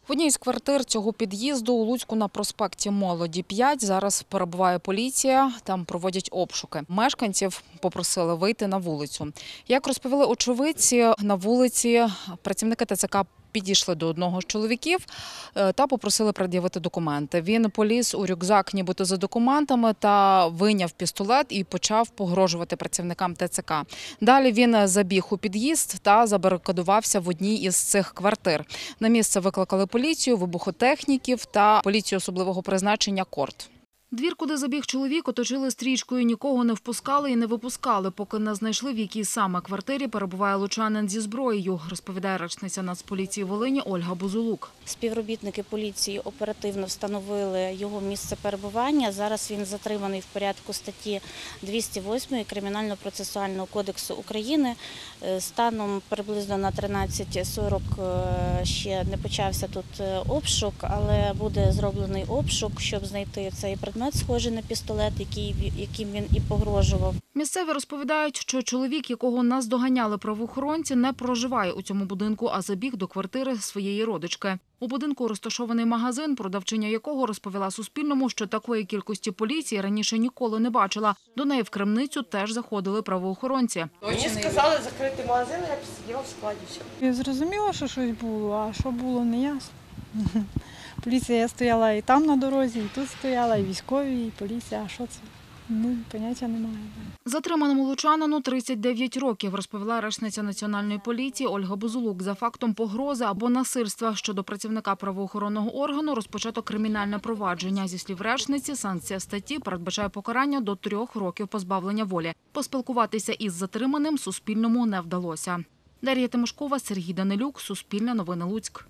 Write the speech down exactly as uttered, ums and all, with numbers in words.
В одній з квартир цього під'їзду у Луцьку на проспекті Молоді п'ять зараз перебуває поліція, там проводять обшуки. Мешканців попросили вийти на вулицю. Як розповіли очевидці, на вулиці працівники ТЦК підійшли до одного з чоловіків та попросили пред'явити документи. Він поліз у рюкзак нібито за документами та вийняв пістолет і почав погрожувати працівникам ТЦК. Далі він забіг у під'їзд та забарикадувався в одній із цих квартир. На місце викликали поліцію, вибухотехніків та поліцію особливого призначення «Корт». Двір, куди забіг чоловік, оточили стрічкою, нікого не впускали і не випускали, поки не знайшли, в якій саме квартирі перебуває лучанин зі зброєю, розповідає речниця Нацполіції Волині Ольга Бузулук. Співробітники поліції оперативно встановили його місце перебування. Зараз він затриманий в порядку статті двісті восьмої Кримінально-процесуального кодексу України. Станом приблизно на тринадцять сорок ще не почався тут обшук, але буде зроблений обшук, щоб знайти цей предмет, схожий на пістолет, який, яким він і погрожував. Місцеві розповідають, що чоловік, якого наздоганяли правоохоронці, не проживає у цьому будинку, а забіг до квартири своєї родички. У будинку розташований магазин, продавчиня якого розповіла Суспільному, що такої кількості поліції раніше ніколи не бачила. До неї в крамницю теж заходили правоохоронці. Мені сказали закрити магазин, я сиділа в складі. Я зрозуміла, що щось було, а що було, не ясно. Поліція стояла і там на дорозі, і тут стояла, і військові, і поліція. А що це? Ну, поняття немає. Затриманому лучанину тридцять дев'ять років, розповіла речниця Національної поліції Ольга Бузулук. За фактом погрози або насильства щодо працівника правоохоронного органу розпочато кримінальне провадження. Зі слів речниці, санкція статті передбачає покарання до трьох років позбавлення волі. Поспілкуватися із затриманим Суспільному не вдалося. Дар'я Тимошкова, Сергій Данилюк, Суспільне новини Луцьк.